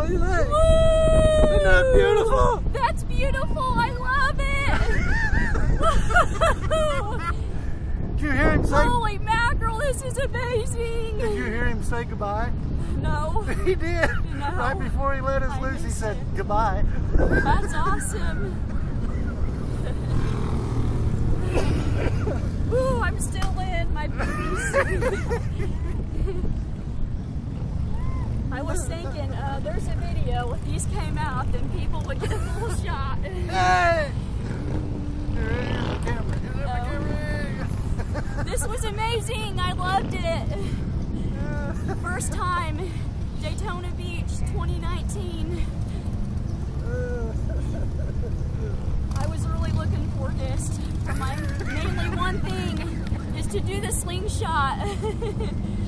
Look at that. Woo! Isn't that beautiful? That's beautiful. I love it. Did you hear him say? Holy mackerel, this is amazing. Did you hear him say goodbye? No. He did. No. Right before he let us I loose, he missed said it. goodbye. That's awesome. Ooh, I'm still in my boots. I was thinking, there's a video, if these came out, then people would get a full shot. Hey! Here's the camera. Here's the camera. This was amazing. I loved it. First time, Daytona Beach 2019. I was really looking for this. For my mainly one thing is to do the SlingShot.